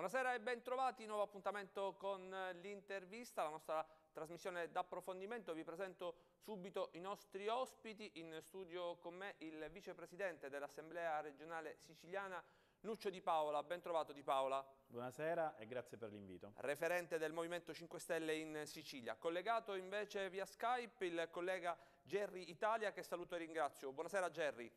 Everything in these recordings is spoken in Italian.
Buonasera e ben trovati, nuovo appuntamento con l'intervista, la nostra trasmissione d'approfondimento. Vi presento subito i nostri ospiti. In studio con me il vicepresidente dell'Assemblea regionale siciliana, Nuccio Di Paola. Ben trovato Di Paola. Buonasera e grazie per l'invito. Referente del Movimento 5 Stelle in Sicilia. Collegato invece via Skype il collega Gerry Italia, che saluto e ringrazio. Buonasera Gerry.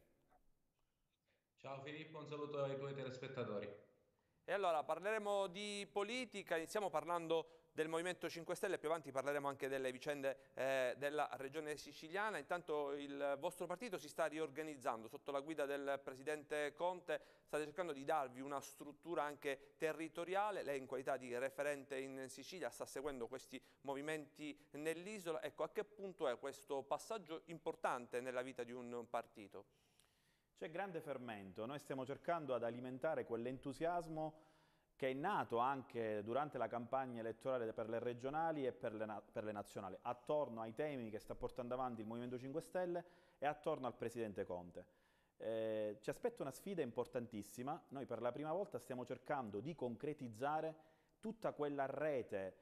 Ciao Filippo, un saluto ai tuoi telespettatori. E allora parleremo di politica, iniziamo parlando del Movimento 5 Stelle, più avanti parleremo anche delle vicende della regione siciliana. Intanto il vostro partito si sta riorganizzando sotto la guida del presidente Conte, state cercando di darvi una struttura anche territoriale, lei in qualità di referente in Sicilia sta seguendo questi movimenti nell'isola. Ecco, a che punto è questo passaggio importante nella vita di un partito? C'è grande fermento, noi stiamo cercando ad alimentare quell'entusiasmo che è nato anche durante la campagna elettorale per le regionali e per le nazionali, attorno ai temi che sta portando avanti il Movimento 5 Stelle e attorno al Presidente Conte. Ci aspetta una sfida importantissima, noi per la prima volta stiamo cercando di concretizzare tutta quella rete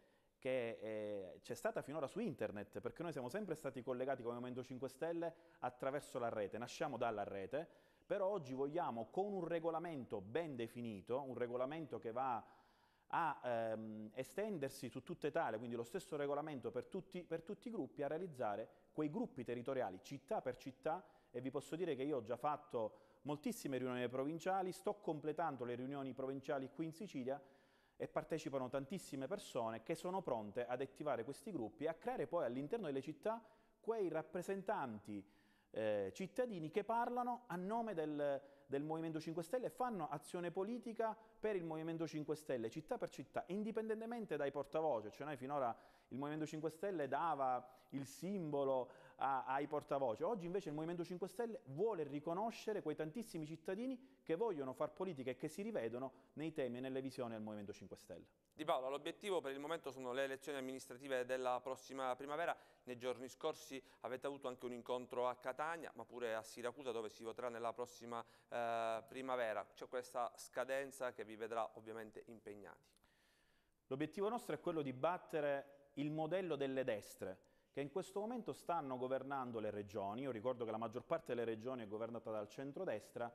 che c'è stata finora su internet, perché noi siamo sempre stati collegati come Movimento 5 Stelle attraverso la rete, nasciamo dalla rete, però oggi vogliamo con un regolamento ben definito, un regolamento che va a estendersi su tutta Italia, quindi lo stesso regolamento per tutti i gruppi, a realizzare quei gruppi territoriali città per città, e vi posso dire che io ho già fatto moltissime riunioni provinciali, sto completando le riunioni provinciali qui in Sicilia, e partecipano tantissime persone che sono pronte ad attivare questi gruppi e a creare poi all'interno delle città quei rappresentanti cittadini che parlano a nome del Movimento 5 Stelle e fanno azione politica per il Movimento 5 Stelle, città per città, indipendentemente dai portavoce. Cioè noi finora il Movimento 5 Stelle dava il simbolo ai portavoce, oggi invece il Movimento 5 Stelle vuole riconoscere quei tantissimi cittadini che vogliono far politica e che si rivedono nei temi e nelle visioni del Movimento 5 Stelle. Di Paola, l'obiettivo per il momento sono le elezioni amministrative della prossima primavera. Nei giorni scorsi avete avuto anche un incontro a Catania, ma pure a Siracusa, dove si voterà nella prossima primavera. C'è questa scadenza che vi vedrà ovviamente impegnati. L'obiettivo nostro è quello di battere il modello delle destre, che in questo momento stanno governando le regioni. Io ricordo che la maggior parte delle regioni è governata dal centrodestra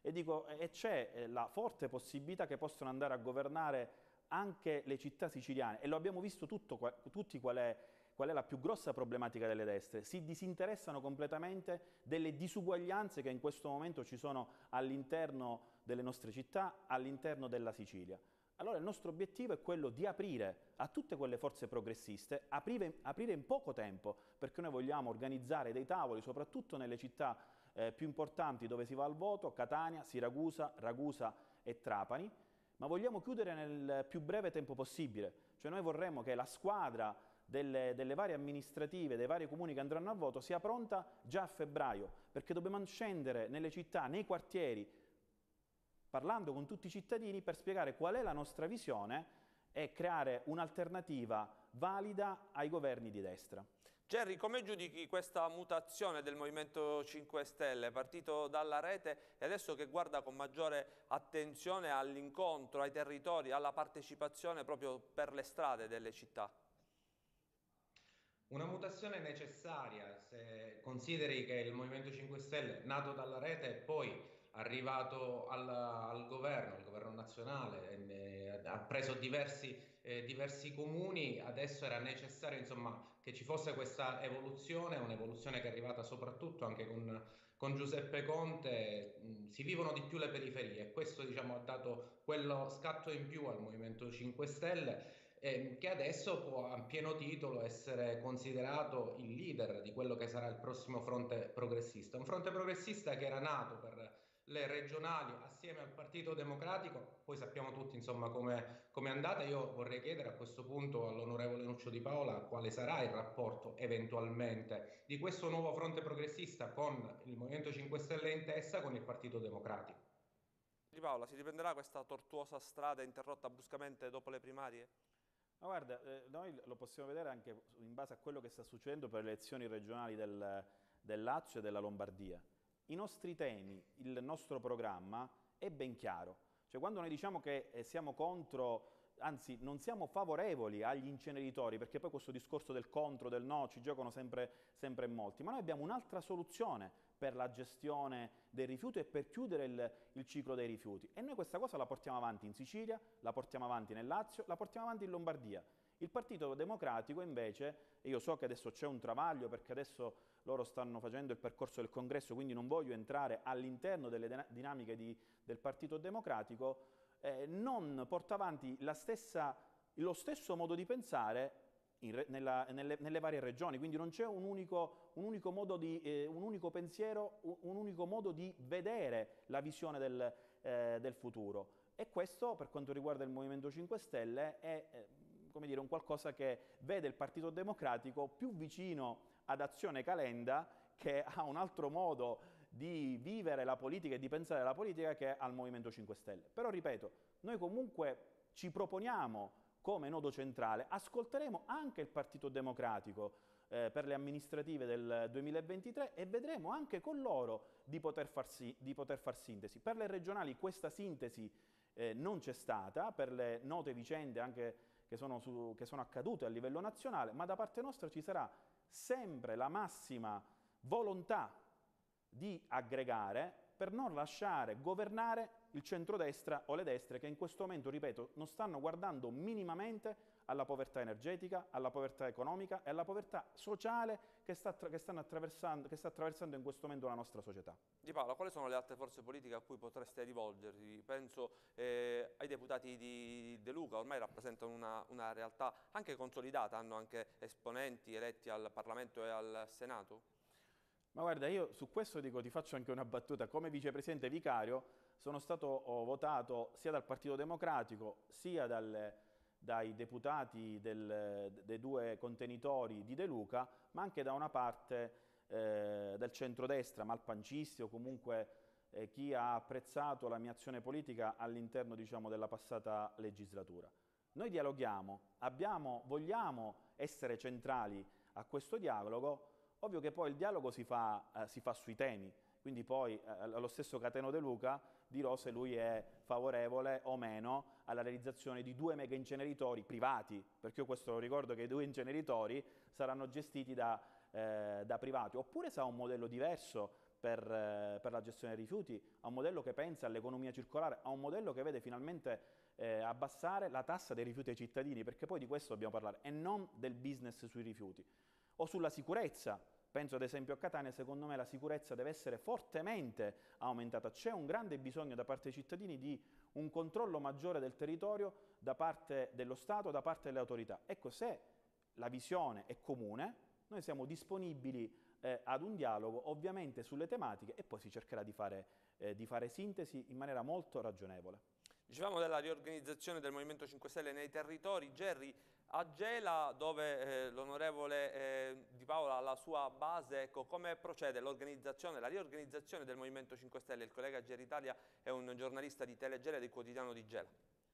e c'è la forte possibilità che possano andare a governare anche le città siciliane, e lo abbiamo visto tutti qual è la più grossa problematica delle destre. Si disinteressano completamente delle disuguaglianze che in questo momento ci sono all'interno delle nostre città, all'interno della Sicilia. Allora il nostro obiettivo è quello di aprire a tutte quelle forze progressiste, aprire in poco tempo, perché noi vogliamo organizzare dei tavoli, soprattutto nelle città più importanti dove si va al voto, Catania, Siracusa, Ragusa e Trapani, ma vogliamo chiudere nel più breve tempo possibile. Cioè noi vorremmo che la squadra delle varie amministrative, dei vari comuni che andranno a voto sia pronta già a febbraio, perché dobbiamo scendere nelle città, nei quartieri, parlando con tutti i cittadini per spiegare qual è la nostra visione e creare un'alternativa valida ai governi di destra. Gerry, come giudichi questa mutazione del Movimento 5 Stelle, partito dalla rete e adesso che guarda con maggiore attenzione all'incontro, ai territori, alla partecipazione proprio per le strade delle città? Una mutazione necessaria, se consideri che il Movimento 5 Stelle, nato dalla rete e poi arrivato al governo, il governo nazionale, ha preso diversi comuni, adesso era necessario insomma, che ci fosse questa evoluzione, un'evoluzione che è arrivata soprattutto anche con Giuseppe Conte. Si vivono di più le periferie e questo diciamo, ha dato quello scatto in più al Movimento 5 Stelle. Che adesso può a pieno titolo essere considerato il leader di quello che sarà il prossimo fronte progressista. Un fronte progressista che era nato per le regionali assieme al Partito Democratico, poi sappiamo tutti insomma come è andata. Io vorrei chiedere a questo punto all'onorevole Nuccio Di Paola quale sarà il rapporto eventualmente di questo nuovo fronte progressista con il Movimento 5 Stelle in testa con il Partito Democratico. Di Paola, si riprenderà questa tortuosa strada interrotta bruscamente dopo le primarie? Ma guarda, noi lo possiamo vedere anche in base a quello che sta succedendo per le elezioni regionali del Lazio e della Lombardia. I nostri temi, il nostro programma è ben chiaro. Cioè, quando noi diciamo che siamo contro, anzi non siamo favorevoli agli inceneritori, perché poi questo discorso del contro, del no, ci giocano sempre in molti, ma noi abbiamo un'altra soluzione per la gestione dei rifiuti e per chiudere il ciclo dei rifiuti. E noi questa cosa la portiamo avanti in Sicilia, la portiamo avanti nel Lazio, la portiamo avanti in Lombardia. Il Partito Democratico invece, e io so che adesso c'è un travaglio perché adesso loro stanno facendo il percorso del congresso, quindi non voglio entrare all'interno delle dinamiche del Partito Democratico, non porta avanti lo stesso modo di pensare nelle varie regioni, quindi non c'è un unico pensiero, un unico modo di vedere la visione del futuro. E questo, per quanto riguarda il Movimento 5 Stelle, è come dire, un qualcosa che vede il Partito Democratico più vicino ad Azione Calenda, che ha un altro modo di vivere la politica e di pensare la politica, che al Movimento 5 Stelle. Però ripeto, noi comunque ci proponiamo come nodo centrale, ascolteremo anche il Partito Democratico per le amministrative del 2023 e vedremo anche con loro di poter far sintesi. Per le regionali questa sintesi non c'è stata, per le note vicende anche che sono accadute a livello nazionale, ma da parte nostra ci sarà sempre la massima volontà di aggregare per non lasciare governare il centrodestra o le destre che in questo momento, ripeto, non stanno guardando minimamente alla povertà energetica, alla povertà economica e alla povertà sociale che sta attraversando in questo momento la nostra società. Di Paola, quali sono le altre forze politiche a cui potreste rivolgervi? Penso ai deputati di De Luca, ormai rappresentano una realtà anche consolidata, hanno anche esponenti eletti al Parlamento e al Senato? Ma guarda, io su questo ti faccio anche una battuta. Come vicepresidente vicario sono stato votato sia dal Partito Democratico sia dai deputati dei due contenitori di De Luca, ma anche da una parte del centrodestra, malpancisti o comunque chi ha apprezzato la mia azione politica all'interno, diciamo, della passata legislatura. Noi dialoghiamo, vogliamo essere centrali a questo dialogo. Ovvio che poi il dialogo si fa sui temi, quindi poi allo stesso Cateno De Luca dirò se lui è favorevole o meno alla realizzazione di 2 mega inceneritori privati, perché io questo lo ricordo che i 2 inceneritori saranno gestiti da privati, oppure se ha un modello diverso per la gestione dei rifiuti, ha un modello che pensa all'economia circolare, ha un modello che vede finalmente abbassare la tassa dei rifiuti ai cittadini, perché poi di questo dobbiamo parlare, e non del business sui rifiuti. O sulla sicurezza, penso ad esempio a Catania, secondo me la sicurezza deve essere fortemente aumentata. C'è un grande bisogno da parte dei cittadini di un controllo maggiore del territorio da parte dello Stato, da parte delle autorità. Ecco, se la visione è comune, noi siamo disponibili ad un dialogo, ovviamente sulle tematiche, e poi si cercherà di fare sintesi in maniera molto ragionevole. Dicevamo della riorganizzazione del Movimento 5 Stelle nei territori. Gerry, a Gela, dove l'onorevole Di Paola ha la sua base, ecco, come procede la riorganizzazione del Movimento 5 Stelle? Il collega Gerry Italia è un giornalista di Telegela e del quotidiano di Gela.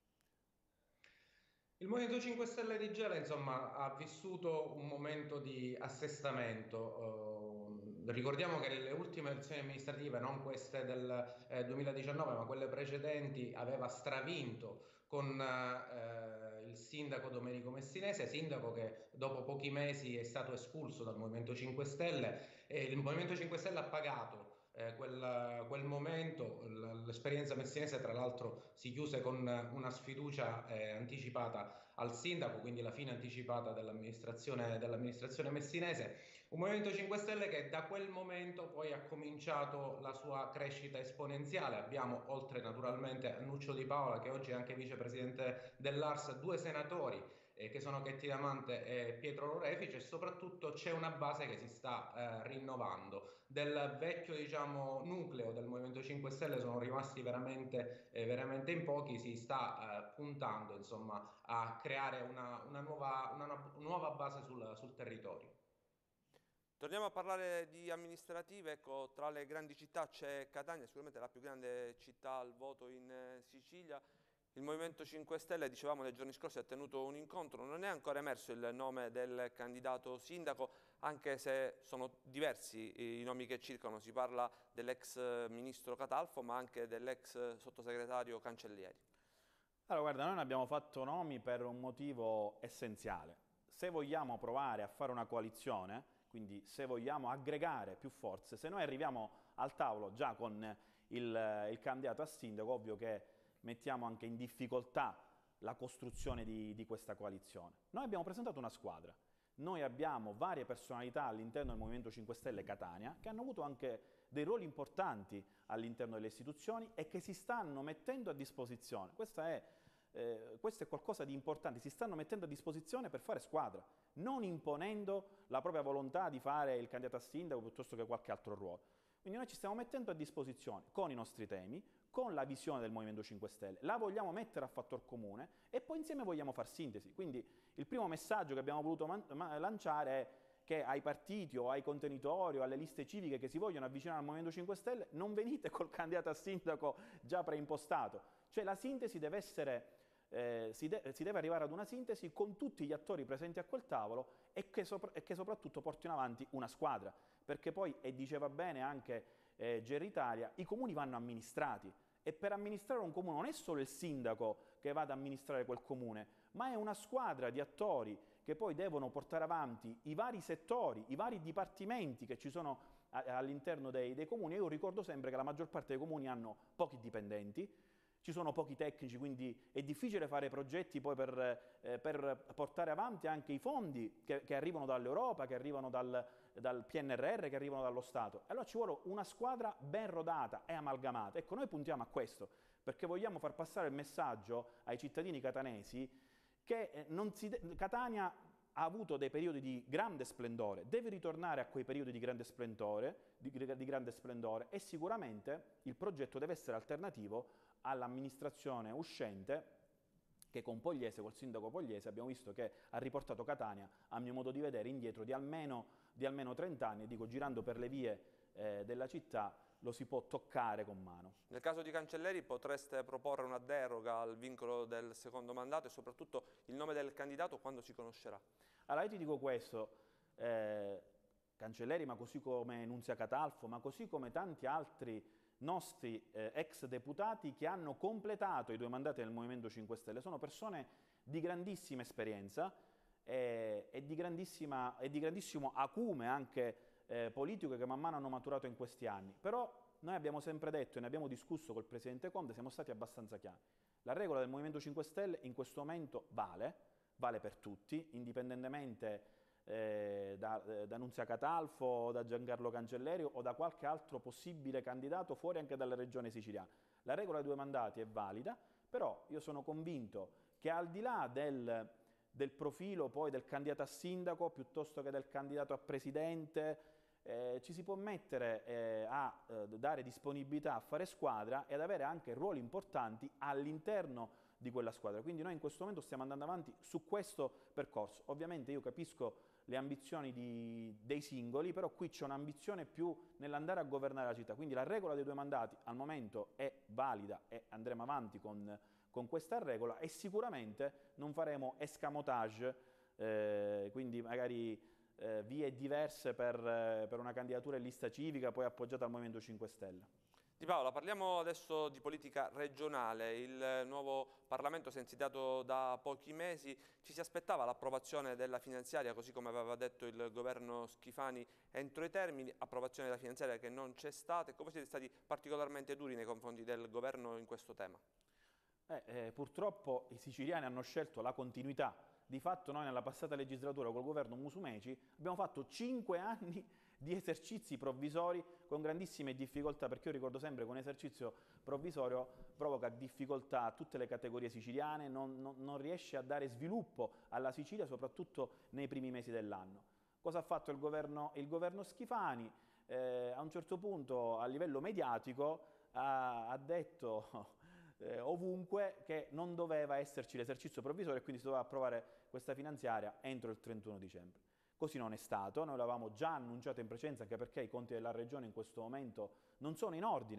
Il Movimento 5 Stelle di Gela, insomma, ha vissuto un momento di assestamento. Ricordiamo che le ultime elezioni amministrative, non queste del 2019, ma quelle precedenti, aveva stravinto con il sindaco Domenico Messinese, sindaco che dopo pochi mesi è stato espulso dal Movimento 5 Stelle, e il Movimento 5 Stelle ha pagato quel momento. L'esperienza messinese tra l'altro si chiuse con una sfiducia anticipata al sindaco, quindi la fine anticipata dell'amministrazione messinese. Un Movimento 5 Stelle che da quel momento poi ha cominciato la sua crescita esponenziale. Abbiamo, oltre naturalmente a Nuccio Di Paola, che oggi è anche vicepresidente dell'ARS, 2 senatori che sono Chetti Damante e Pietro Lorefice, e soprattutto c'è una base che si sta rinnovando. Del vecchio, diciamo, nucleo del Movimento 5 Stelle sono rimasti veramente in pochi. Si sta puntando, insomma, a creare una nuova base sul territorio. Torniamo a parlare di amministrative. Ecco, tra le grandi città c'è Catania, sicuramente la più grande città al voto in Sicilia, Il Movimento 5 Stelle, dicevamo nei giorni scorsi, ha tenuto un incontro, non è ancora emerso il nome del candidato sindaco, anche se sono diversi i nomi che circolano, si parla dell'ex ministro Catalfo ma anche dell'ex sottosegretario Cancellieri. Allora, guarda, noi ne abbiamo fatto nomi per un motivo essenziale. Se vogliamo provare a fare una coalizione, quindi se vogliamo aggregare più forze, se noi arriviamo al tavolo già con il candidato a sindaco, ovvio che mettiamo anche in difficoltà la costruzione di questa coalizione. Noi abbiamo presentato una squadra, noi abbiamo varie personalità all'interno del Movimento 5 Stelle Catania che hanno avuto anche dei ruoli importanti all'interno delle istituzioni e che si stanno mettendo a disposizione. Questo è qualcosa di importante, si stanno mettendo a disposizione per fare squadra, non imponendo la propria volontà di fare il candidato a sindaco piuttosto che qualche altro ruolo. Quindi noi ci stiamo mettendo a disposizione con i nostri temi, con la visione del Movimento 5 Stelle, la vogliamo mettere a fattor comune e poi insieme vogliamo far sintesi. Quindi il primo messaggio che abbiamo voluto lanciare è che ai partiti o ai contenitori o alle liste civiche che si vogliono avvicinare al Movimento 5 Stelle non venite col candidato a sindaco già preimpostato, cioè la sintesi deve essere, si deve arrivare ad una sintesi con tutti gli attori presenti a quel tavolo e che soprattutto portino avanti una squadra, perché poi, e diceva bene anche Gerry Italia, i comuni vanno amministrati e per amministrare un comune non è solo il sindaco che va ad amministrare quel comune, ma è una squadra di attori che poi devono portare avanti i vari settori, i vari dipartimenti che ci sono all'interno dei comuni. Io ricordo sempre che la maggior parte dei comuni hanno pochi dipendenti, ci sono pochi tecnici, quindi è difficile fare progetti poi per portare avanti anche i fondi che arrivano dall'Europa, che arrivano dal PNRR, che arrivano dallo Stato. Allora ci vuole una squadra ben rodata e amalgamata. Ecco, noi puntiamo a questo, perché vogliamo far passare il messaggio ai cittadini catanesi che Catania ha avuto dei periodi di grande splendore, deve ritornare a quei periodi di grande splendore, e sicuramente il progetto deve essere alternativo all'amministrazione uscente che con Pogliese, col sindaco Pogliese, abbiamo visto che ha riportato Catania, a mio modo di vedere, indietro di almeno 30 anni, dico, girando per le vie della città lo si può toccare con mano. Nel caso di Cancellieri potreste proporre una deroga al vincolo del secondo mandato e soprattutto il nome del candidato quando si conoscerà? Allora io ti dico questo, Cancellieri, ma così come Nunzia Catalfo, ma così come tanti altri nostri ex deputati che hanno completato i 2 mandati nel Movimento 5 Stelle, sono persone di grandissima esperienza e di grandissimo acume anche politico che man mano hanno maturato in questi anni. Però noi abbiamo sempre detto e ne abbiamo discusso col Presidente Conte, siamo stati abbastanza chiari. La regola del Movimento 5 Stelle in questo momento vale per tutti, indipendentemente da Nunzia Catalfo, da Giancarlo Cancellieri o da qualche altro possibile candidato fuori anche dalla regione siciliana. La regola dei 2 mandati è valida, però io sono convinto che al di là del profilo poi del candidato a sindaco piuttosto che del candidato a presidente, ci si può mettere a dare disponibilità a fare squadra e ad avere anche ruoli importanti all'interno di quella squadra. Quindi noi in questo momento stiamo andando avanti su questo percorso. Ovviamente io capisco le ambizioni dei singoli, però qui c'è un'ambizione più nell'andare a governare la città. Quindi la regola dei 2 mandati al momento è valida e andremo avanti con questa regola e sicuramente non faremo escamotage, quindi magari vie diverse per una candidatura in lista civica poi appoggiata al Movimento 5 Stelle. Di Paola, parliamo adesso di politica regionale. Il nuovo Parlamento si è insediato da pochi mesi, ci si aspettava l'approvazione della finanziaria, così come aveva detto il governo Schifani, entro i termini, approvazione della finanziaria che non c'è stata. E come siete stati particolarmente duri nei confronti del governo in questo tema? Purtroppo i siciliani hanno scelto la continuità. Di fatto noi nella passata legislatura col governo Musumeci abbiamo fatto 5 anni di esercizi provvisori con grandissime difficoltà, perché io ricordo sempre che un esercizio provvisorio provoca difficoltà a tutte le categorie siciliane, non riesce a dare sviluppo alla Sicilia, soprattutto nei primi mesi dell'anno. Cosa ha fatto il governo Schifani? A un certo punto a livello mediatico ha detto ovunque che non doveva esserci l'esercizio provvisorio e quindi si doveva approvare questa finanziaria entro il 31 dicembre. Così non è stato, noi l'avevamo già annunciato in precedenza, anche perché i conti della Regione in questo momento non sono in ordine,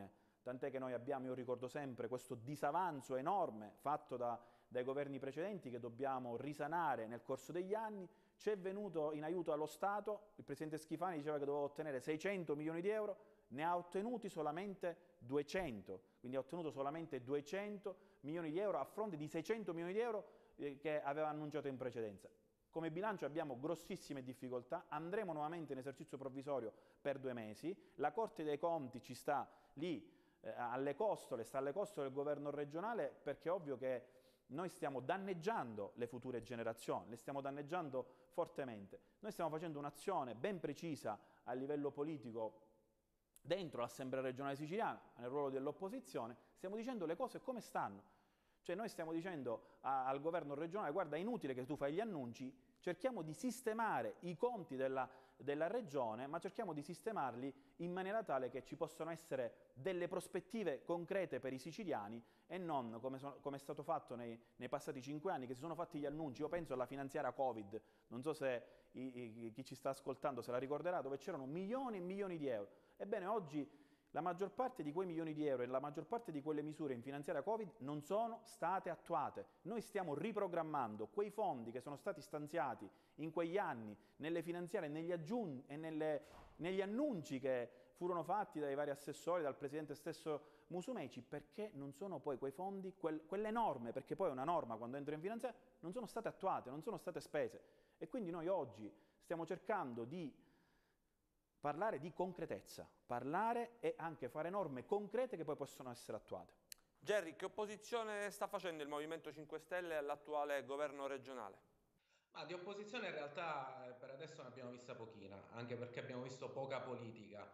tant'è che noi abbiamo, io ricordo sempre, questo disavanzo enorme fatto dai governi precedenti che dobbiamo risanare nel corso degli anni. Ci è venuto in aiuto allo Stato, il presidente Schifani diceva che doveva ottenere 600 milioni di euro, ne ha ottenuti solamente 200, quindi ha ottenuto solamente 200 milioni di euro a fronte di 600 milioni di euro che aveva annunciato in precedenza. Come bilancio abbiamo grossissime difficoltà, andremo nuovamente in esercizio provvisorio per 2 mesi, la Corte dei Conti ci sta lì alle costole, sta alle costole del governo regionale, perché è ovvio che noi stiamo danneggiando le future generazioni, le stiamo danneggiando fortemente. Noi stiamo facendo un'azione ben precisa a livello politico dentro l'Assemblea regionale siciliana, nel ruolo dell'opposizione, stiamo dicendo le cose come stanno. Cioè noi stiamo dicendo al governo regionale: guarda, è inutile che tu fai gli annunci, cerchiamo di sistemare i conti della regione, ma cerchiamo di sistemarli in maniera tale che ci possano essere delle prospettive concrete per i siciliani e non come è stato fatto nei passati 5 anni, che si sono fatti gli annunci. Io penso alla finanziaria Covid, non so se chi ci sta ascoltando se la ricorderà, dove c'erano milioni e milioni di euro. Ebbene, oggi la maggior parte di quei milioni di euro e la maggior parte di quelle misure in finanziaria Covid non sono state attuate. Noi stiamo riprogrammando quei fondi che sono stati stanziati in quegli anni nelle finanziarie e negli annunci che furono fatti dai vari assessori, dal presidente stesso Musumeci, perché non sono poi quei fondi, quelle norme, perché poi una norma quando entra in finanziaria, non sono state attuate, non sono state spese. E quindi noi oggi stiamo cercando di parlare di concretezza, parlare e anche fare norme concrete che poi possono essere attuate. Gerry, che opposizione sta facendo il Movimento 5 Stelle all'attuale governo regionale? Ma di opposizione in realtà per adesso ne abbiamo vista pochina, anche perché abbiamo visto poca politica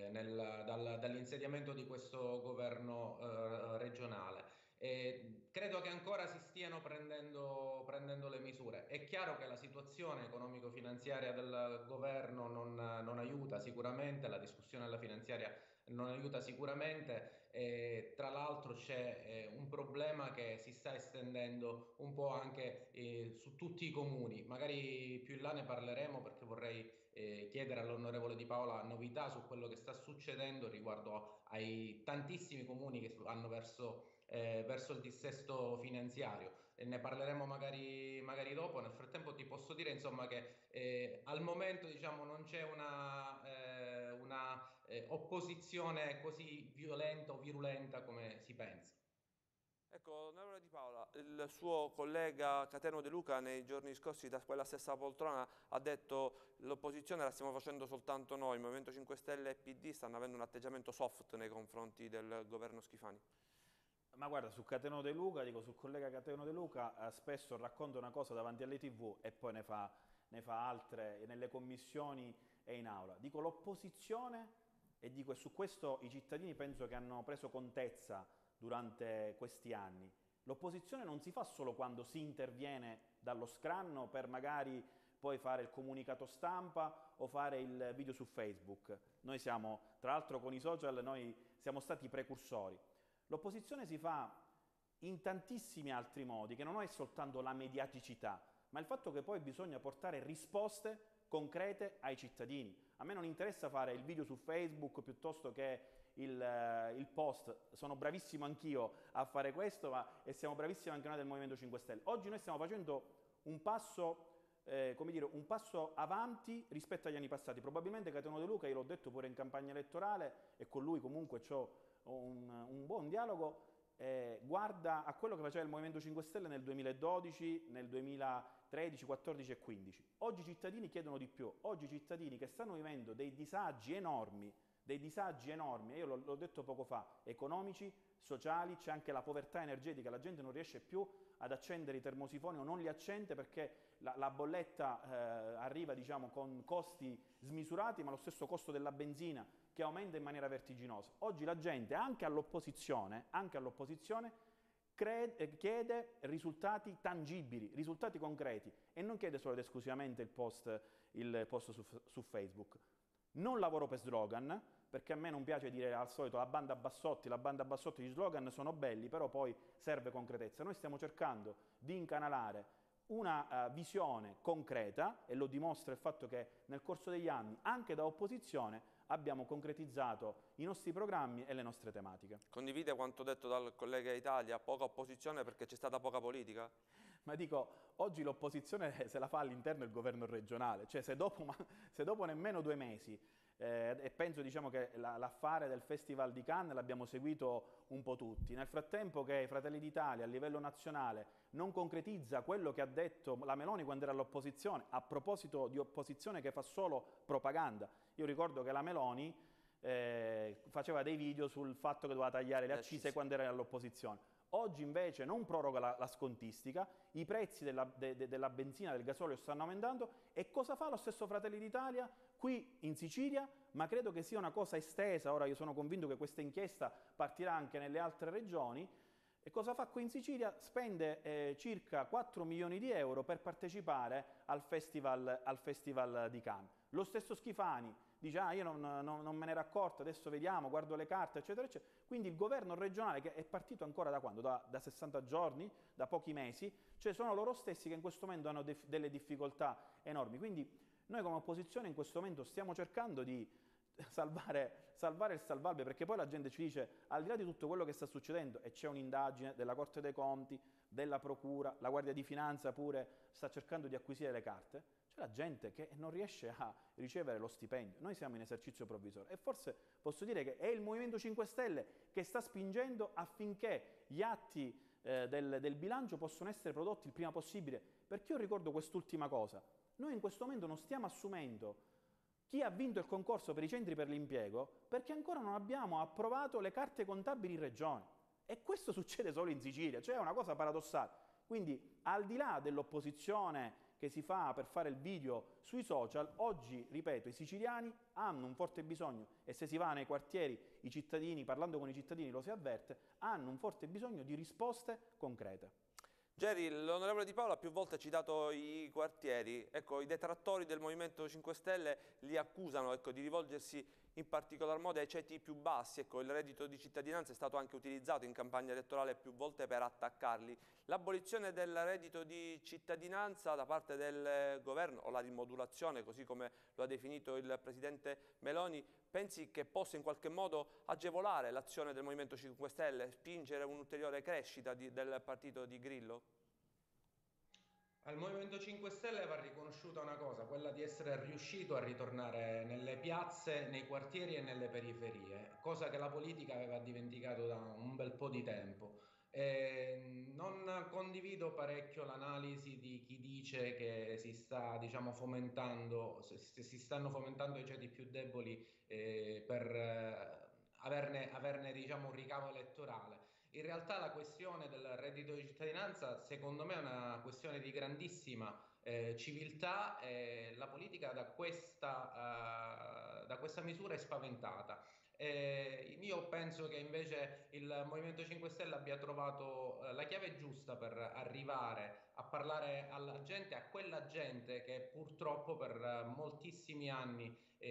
dall'insediamento di questo governo regionale. Credo che ancora si stiano prendendo le misure. È chiaro che la situazione economico-finanziaria del governo non aiuta sicuramente, la discussione alla finanziaria non aiuta sicuramente. Tra l'altro c'è un problema che si sta estendendo un po' anche su tutti i comuni. Magari più in là ne parleremo, perché vorrei chiedere all'onorevole Di Paola novità su quello che sta succedendo riguardo ai tantissimi comuni che vanno verso il dissesto finanziario. Ne parleremo magari dopo. Nel frattempo ti posso dire insomma che al momento diciamo non c'è una opposizione così violenta o virulenta come si pensa. Ecco, onorevole Di Paola, il suo collega Cateno De Luca nei giorni scorsi da quella stessa poltrona ha detto: l'opposizione la stiamo facendo soltanto noi, il Movimento 5 Stelle e PD stanno avendo un atteggiamento soft nei confronti del governo Schifani. Ma guarda, su Cateno De Luca, sul collega Cateno De Luca, spesso racconta una cosa davanti alle TV e poi ne fa altre nelle commissioni e in aula. Dico l'opposizione, e dico, e su questo i cittadini penso che hanno preso contezza durante questi anni. L'opposizione non si fa solo quando si interviene dallo scranno per magari poi fare il comunicato stampa o fare il video su Facebook. Noi siamo, tra l'altro con i social, noi siamo stati precursori. L'opposizione si fa in tantissimi altri modi, che non è soltanto la mediaticità, ma il fatto che poi bisogna portare risposte concrete ai cittadini. A me non interessa fare il video su Facebook piuttosto che il post. Sono bravissimo anch'io a fare questo, e siamo bravissimi anche noi del Movimento 5 Stelle. Oggi noi stiamo facendo un passo un passo avanti rispetto agli anni passati. Probabilmente Cateno De Luca, io l'ho detto pure in campagna elettorale, e con lui comunque ho un buon dialogo, guarda a quello che faceva il Movimento 5 Stelle nel 2012, nel 2013, 14 e 15. Oggi i cittadini chiedono di più, oggi i cittadini che stanno vivendo dei disagi enormi, e io l'ho detto poco fa, economici, sociali, c'è anche la povertà energetica, la gente non riesce più ad accendere i termosifoni o non li accende perché la bolletta arriva diciamo con costi smisurati, ma lo stesso costo della benzina che aumenta in maniera vertiginosa. Oggi la gente, anche all'opposizione, chiede risultati tangibili, risultati concreti, e non chiede solo ed esclusivamente il post su Facebook. Non lavoro per slogan, perché a me non piace dire al solito la banda Bassotti, gli slogan sono belli, però poi serve concretezza. Noi stiamo cercando di incanalare una visione concreta, e lo dimostra il fatto che nel corso degli anni, anche da opposizione, abbiamo concretizzato i nostri programmi e le nostre tematiche. Condivide quanto detto dal collega Italia, poca opposizione perché c'è stata poca politica? Ma dico, oggi l'opposizione se la fa all'interno del governo regionale, cioè se dopo nemmeno 2 mesi, e penso diciamo che l'affare del Festival di Cannes l'abbiamo seguito un po' tutti, nel frattempo che Fratelli d'Italia a livello nazionale non concretizza quello che ha detto la Meloni quando era all'opposizione, a proposito di opposizione che fa solo propaganda. Io ricordo che la Meloni faceva dei video sul fatto che doveva tagliare le accise quando era all'opposizione. Oggi invece non proroga la scontistica, i prezzi della benzina e del gasolio stanno aumentando e cosa fa lo stesso Fratelli d'Italia qui in Sicilia? Ma credo che sia una cosa estesa, ora io sono convinto che questa inchiesta partirà anche nelle altre regioni. E cosa fa qui in Sicilia? Spende circa 4 milioni di euro per partecipare al Festival di Cannes. Lo stesso Schifani dice, io non me ne ero accorto, adesso vediamo, guardo le carte, eccetera, eccetera. Quindi il governo regionale, che è partito ancora da quando? Da 60 giorni, da pochi mesi, cioè sono loro stessi che in questo momento hanno delle difficoltà enormi. Quindi noi come opposizione in questo momento stiamo cercando di salvare il salvabile, perché poi la gente ci dice, al di là di tutto quello che sta succedendo, e c'è un'indagine della Corte dei Conti, della Procura, la Guardia di Finanza pure sta cercando di acquisire le carte, c'è la gente che non riesce a ricevere lo stipendio. Noi siamo in esercizio provvisorio e forse posso dire che è il Movimento 5 Stelle che sta spingendo affinché gli atti del bilancio possano essere prodotti il prima possibile, perché io ricordo quest'ultima cosa, noi in questo momento non stiamo assumendo chi ha vinto il concorso per i centri per l'impiego perché ancora non abbiamo approvato le carte contabili in regione. E questo succede solo in Sicilia, cioè è una cosa paradossale. Quindi, al di là dell'opposizione che si fa per fare il video sui social, oggi, ripeto, i siciliani hanno un forte bisogno, e se si va nei quartieri, i cittadini, parlando con i cittadini lo si avverte, hanno un forte bisogno di risposte concrete. Geri, l'onorevole Di Paolo ha più volte citato i quartieri. Ecco, i detrattori del Movimento 5 Stelle li accusano, ecco, di rivolgersi in particolar modo ai ceti più bassi. Ecco, il reddito di cittadinanza è stato anche utilizzato in campagna elettorale più volte per attaccarli. L'abolizione del reddito di cittadinanza da parte del governo, o la rimodulazione, così come lo ha definito il presidente Meloni, pensi che possa in qualche modo agevolare l'azione del Movimento 5 Stelle, spingere un'ulteriore crescita del partito di Grillo? Al Movimento 5 Stelle va riconosciuta una cosa, quella di essere riuscito a ritornare nelle piazze, nei quartieri e nelle periferie, cosa che la politica aveva dimenticato da un bel po' di tempo. Non condivido parecchio l'analisi di chi dice che si sta, diciamo, si stanno fomentando i ceti più deboli per averne, diciamo, un ricavo elettorale. In realtà la questione del reddito di cittadinanza secondo me è una questione di grandissima civiltà, e la politica da questa misura è spaventata. Io penso che invece il Movimento 5 Stelle abbia trovato la chiave giusta per arrivare a parlare alla gente, a quella gente che purtroppo per moltissimi anni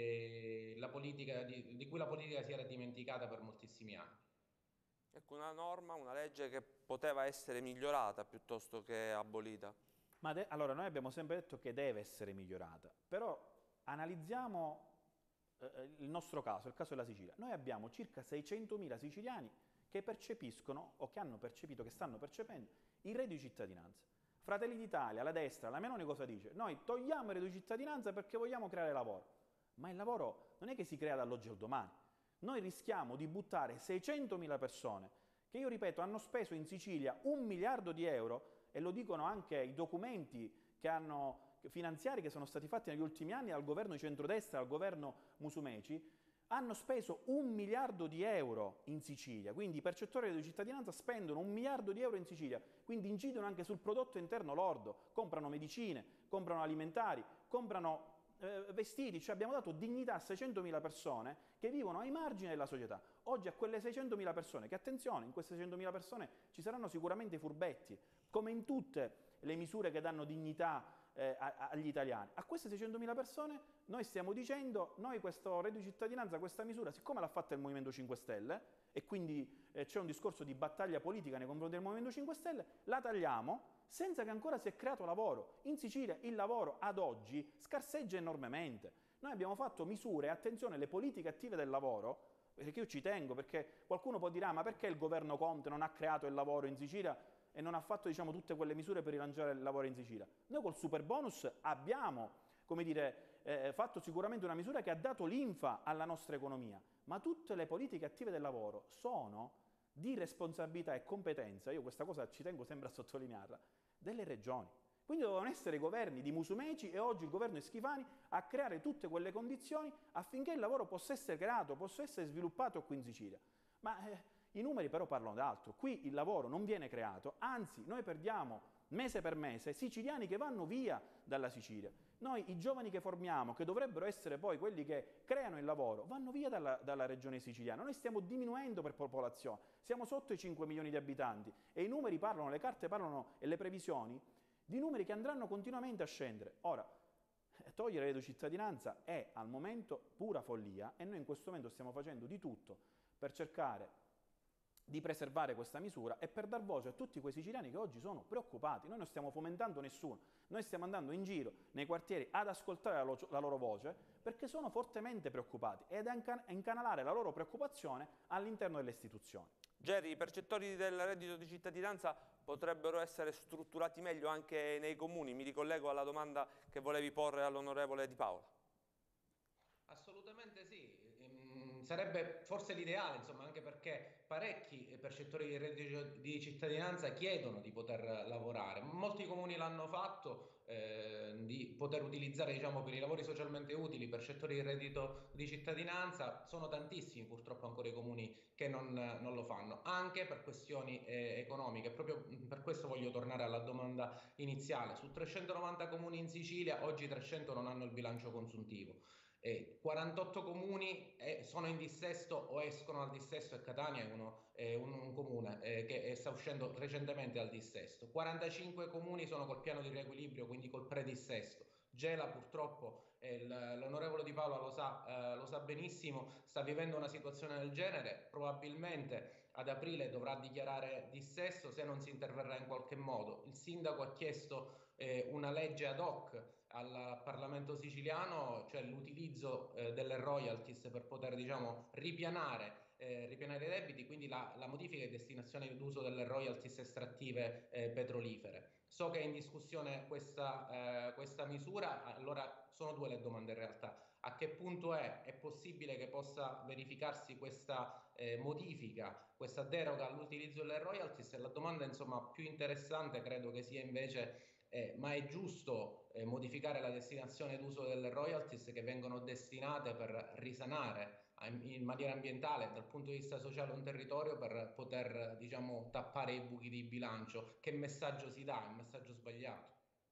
di cui la politica si era dimenticata per moltissimi anni. Ecco, una norma, una legge che poteva essere migliorata piuttosto che abolita. Allora, noi abbiamo sempre detto che deve essere migliorata, però analizziamo il nostro caso, il caso della Sicilia. Noi abbiamo circa 600.000 siciliani che percepiscono, o che hanno percepito, che stanno percependo, il reddito di cittadinanza. Fratelli d'Italia, la destra, la Meloni cosa dice? Noi togliamo il reddito di cittadinanza perché vogliamo creare lavoro. Ma il lavoro non è che si crea dall'oggi al domani. Noi rischiamo di buttare 600.000 persone che, io ripeto, hanno speso in Sicilia 1 miliardo di euro, e lo dicono anche i documenti finanziari che sono stati fatti negli ultimi anni dal governo di centrodestra, dal governo Musumeci, hanno speso 1 miliardo di euro in Sicilia. Quindi i percettori di cittadinanza spendono 1 miliardo di euro in Sicilia, quindi incidono anche sul prodotto interno lordo, comprano medicine, comprano alimentari, comprano vestiti, cioè abbiamo dato dignità a 600.000 persone che vivono ai margini della società. Oggi a quelle 600.000 persone, che attenzione, in queste 600.000 persone ci saranno sicuramente i furbetti, come in tutte le misure che danno dignità agli italiani. A queste 600.000 persone noi stiamo dicendo, noi questo reddito di cittadinanza, questa misura, siccome l'ha fatta il Movimento 5 Stelle, e quindi c'è un discorso di battaglia politica nei confronti del Movimento 5 Stelle, la tagliamo senza che ancora si è creato lavoro. In Sicilia il lavoro ad oggi scarseggia enormemente. Noi abbiamo fatto misure, attenzione, le politiche attive del lavoro, perché io ci tengo, perché qualcuno può dire, ma perché il governo Conte non ha creato il lavoro in Sicilia e non ha fatto, diciamo, tutte quelle misure per rilanciare il lavoro in Sicilia? Noi col Superbonus abbiamo, come dire, fatto sicuramente una misura che ha dato linfa alla nostra economia, ma tutte le politiche attive del lavoro sono di responsabilità e competenza, io questa cosa ci tengo sempre a sottolinearla, delle regioni. Quindi dovevano essere i governi di Musumeci e oggi il governo di Schifani a creare tutte quelle condizioni affinché il lavoro possa essere creato, possa essere sviluppato qui in Sicilia. Ma i numeri però parlano d'altro. Qui il lavoro non viene creato, anzi noi perdiamo mese per mese siciliani che vanno via dalla Sicilia. Noi i giovani che formiamo, che dovrebbero essere poi quelli che creano il lavoro, vanno via dalla regione siciliana. Noi stiamo diminuendo per popolazione, siamo sotto i 5 milioni di abitanti e i numeri parlano, le carte parlano e le previsioni di numeri che andranno continuamente a scendere. Ora, togliere il reddito di cittadinanza è al momento pura follia e noi in questo momento stiamo facendo di tutto per cercare di preservare questa misura e per dar voce a tutti quei siciliani che oggi sono preoccupati. Noi non stiamo fomentando nessuno, noi stiamo andando in giro nei quartieri ad ascoltare la loro voce perché sono fortemente preoccupati ed a incanalare la loro preoccupazione all'interno delle istituzioni. Geri, i percettori del reddito di cittadinanza potrebbero essere strutturati meglio anche nei comuni? Mi ricollego alla domanda che volevi porre all'onorevole Di Paola. Assolutamente sì, sarebbe forse l'ideale, insomma, anche perché parecchi percettori di reddito di cittadinanza chiedono di poter lavorare. Molti comuni l'hanno fatto, di poter utilizzare, diciamo, per i lavori socialmente utili percettori di reddito di cittadinanza. Sono tantissimi purtroppo ancora i comuni che non lo fanno, anche per questioni economiche. Proprio per questo voglio tornare alla domanda iniziale. Su 390 comuni in Sicilia, oggi 300 non hanno il bilancio consuntivo. 48 comuni sono in dissesto o escono dal dissesto, e Catania è un comune che sta uscendo recentemente dal dissesto. 45 comuni sono col piano di riequilibrio, quindi col predissesto. Gela purtroppo, l'onorevole Di Paola lo sa benissimo, sta vivendo una situazione del genere, probabilmente ad aprile dovrà dichiarare dissesto se non si interverrà in qualche modo. Il sindaco ha chiesto una legge ad hoc al Parlamento siciliano, cioè l'utilizzo delle royalties per poter, diciamo, ripianare i debiti, quindi la modifica e destinazione d'uso delle royalties estrattive petrolifere. So che è in discussione questa misura, allora sono due le domande in realtà. A che punto è possibile che possa verificarsi questa modifica, questa deroga all'utilizzo delle royalties? E la domanda, insomma, più interessante credo che sia invece ma è giusto modificare la destinazione d'uso delle royalties che vengono destinate per risanare in maniera ambientale dal punto di vista sociale un territorio per poter, diciamo, tappare i buchi di bilancio? Che messaggio si dà? È un messaggio sbagliato.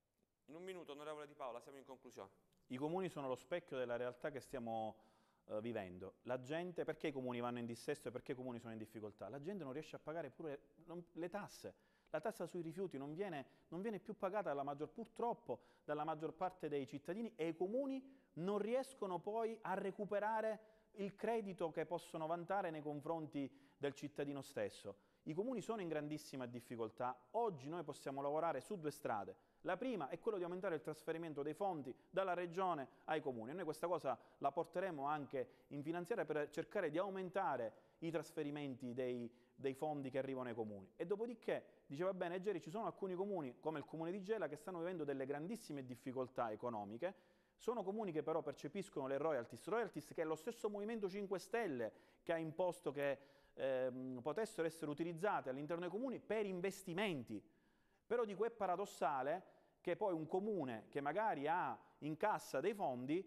In un minuto, onorevole Di Paola, siamo in conclusione. I comuni sono lo specchio della realtà che stiamo vivendo. La gente, perché i comuni vanno in dissesto e perché i comuni sono in difficoltà? La gente non riesce a pagare pure le tasse. La tassa sui rifiuti non viene più pagata purtroppo dalla maggior parte dei cittadini e i comuni non riescono poi a recuperare il credito che possono vantare nei confronti del cittadino stesso. I comuni sono in grandissima difficoltà. Oggi noi possiamo lavorare su due strade. La prima è quello di aumentare il trasferimento dei fondi dalla regione ai comuni. Noi questa cosa la porteremo anche in finanziaria per cercare di aumentare i trasferimenti dei fondi che arrivano ai comuni. E dopodiché, diceva bene Geri, ci sono alcuni comuni, come il comune di Gela, che stanno vivendo delle grandissime difficoltà economiche. Sono comuni che però percepiscono le royalties che è lo stesso Movimento 5 Stelle che ha imposto che potessero essere utilizzate all'interno dei comuni per investimenti. Però dico, è paradossale che poi un comune che magari ha in cassa dei fondi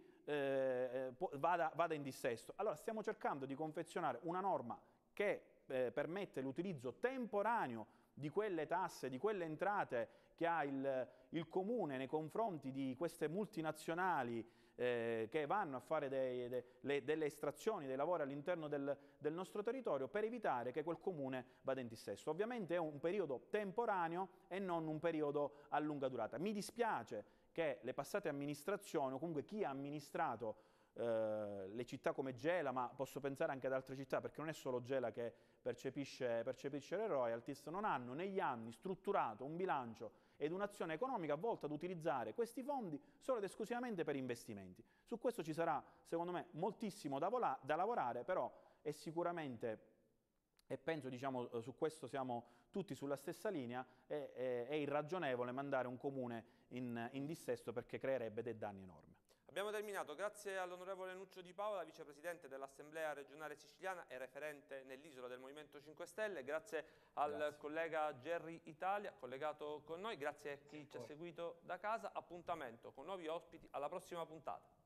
vada in dissesto. Allora stiamo cercando di confezionare una norma che permette l'utilizzo temporaneo di quelle tasse, di quelle entrate che ha il comune nei confronti di queste multinazionali che vanno a fare delle estrazioni, dei lavori all'interno del nostro territorio per evitare che quel comune vada in dissesto. Ovviamente è un periodo temporaneo e non un periodo a lunga durata. Mi dispiace che le passate amministrazioni o comunque chi ha amministrato le città come Gela, ma posso pensare anche ad altre città perché non è solo Gela che percepisce le royalties, non hanno negli anni strutturato un bilancio ed un'azione economica volta ad utilizzare questi fondi solo ed esclusivamente per investimenti. Su questo ci sarà, secondo me, moltissimo da lavorare, però è sicuramente, e penso, diciamo, su questo siamo tutti sulla stessa linea, è irragionevole mandare un comune in dissesto, perché creerebbe dei danni enormi. Abbiamo terminato, grazie all'onorevole Nuccio Di Paola, vicepresidente dell'Assemblea regionale siciliana e referente nell'isola del Movimento 5 Stelle, grazie al collega Gerry Italia, collegato con noi, grazie a chi ci ha seguito da casa, appuntamento con nuovi ospiti alla prossima puntata.